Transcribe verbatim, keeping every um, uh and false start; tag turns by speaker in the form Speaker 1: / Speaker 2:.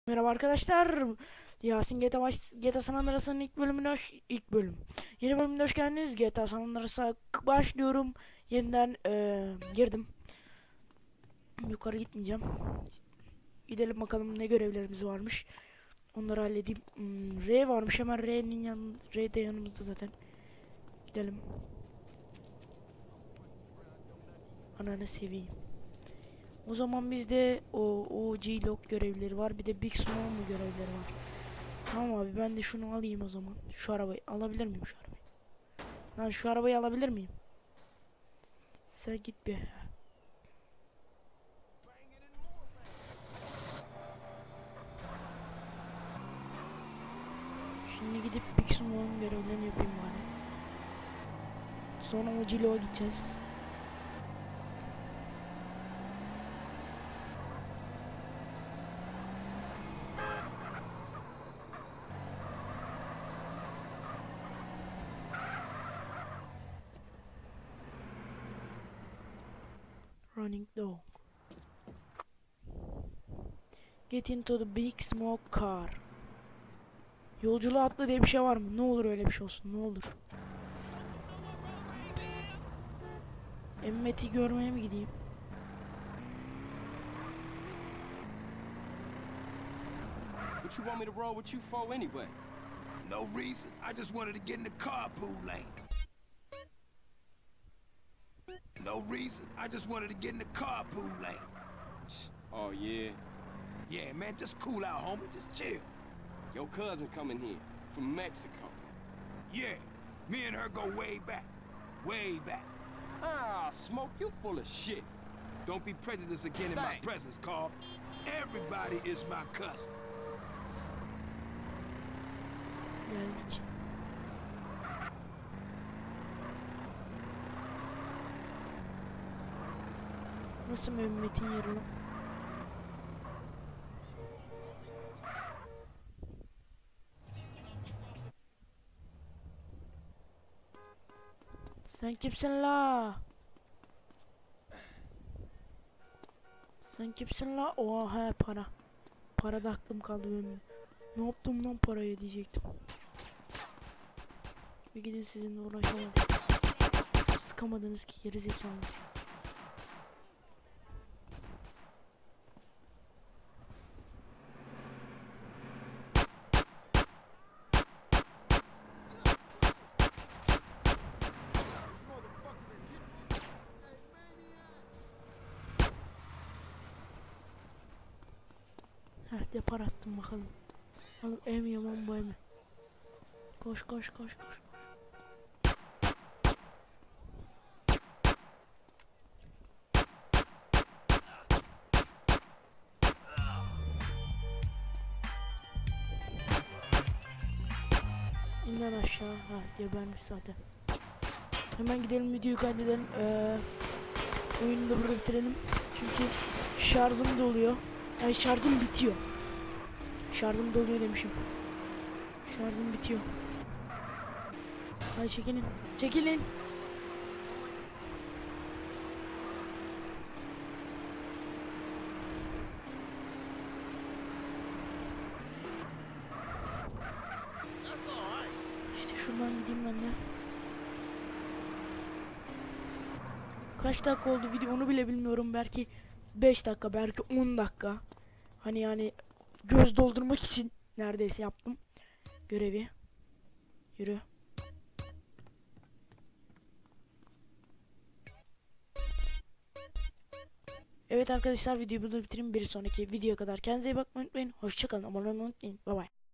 Speaker 1: Merhaba arkadaşlar. Yasin G T A, G T A San Andreas'ın ilk bölümüne hoş, ilk bölüm. Yeni bölümüne hoş geldiniz. G T A San Andreas'a başlıyorum. Yeniden ee, girdim. Yukarı gitmeyeceğim. Gidelim bakalım ne görevlerimiz varmış. Onları halledeyim. Hmm, R varmış, hemen R'nin yan, R de yanımızda zaten. Gidelim. Ananı seveyim. O zaman bizde o O G log görevleri var. Bir de Big Small mu görevleri var. Tamam abi, ben de şunu alayım o zaman. Şu arabayı alabilir miyim, şu arabayı? Lan şu arabayı alabilir miyim? Sen git bir. Şimdi gidip Big Small'un görevlerini yapayım bari. Sonra O G log'a gideceğiz. Running dog. Get into the big smoke car. Yolculuğa atla diye bir şey var mı? Ne olur öyle bir şey olsun, ne olur. Emmet'i görmeye mi gideyim?
Speaker 2: What you want me to roll with you for anyway?
Speaker 3: No reason. I just wanted to get in the carpool lane. No reason. I just wanted to get in the carpool lane.
Speaker 2: Oh, yeah?
Speaker 3: Yeah, man, just cool out, homie. Just chill.
Speaker 2: Your cousin coming here from Mexico.
Speaker 3: Yeah, me and her go way back. Way back.
Speaker 2: Ah, Smoke, you full of shit.
Speaker 3: Don't be prejudiced again in my
Speaker 2: Thanks.
Speaker 3: presence, Carl. Everybody is my cousin.
Speaker 1: Geldik. Nasıl Mehmet'in yeri lan? Sen kimsin la? Sen kimsin la? Oha, he, para. Parada aklım kaldı benim. Ne yaptım lan parayı diyecektim. Bir gidin, sizinle uğraşamadım. Sıkamadınız ki gerizekalı. Heh, depar attım bakalım. Oğlum ev mi yaman bu ev mi? Koş koş koş koş. İnden aşağı. Ha, gebermiş zaten. Hemen gidelim, videoyu kaydedelim. Ee, oyunu da burada bitirelim. Çünkü şarjım doluyor. Ay, şarjım bitiyor. Şarjım doluyor demişim. Şarjım bitiyor. Hadi çekilin. Çekilin. İşte şuradan gideyim ben de. Kaç dakika oldu video onu bile bilmiyorum. Belki beş dakika, belki on dakika. Hani yani göz doldurmak için neredeyse yaptım görevi. Yürü. Evet arkadaşlar, videoyu burada bitireyim. Bir sonraki videoya kadar kendinize iyi bakmayı unutmayın. Hoşçakalın. Abone olmayı unutmayın. Bay bay.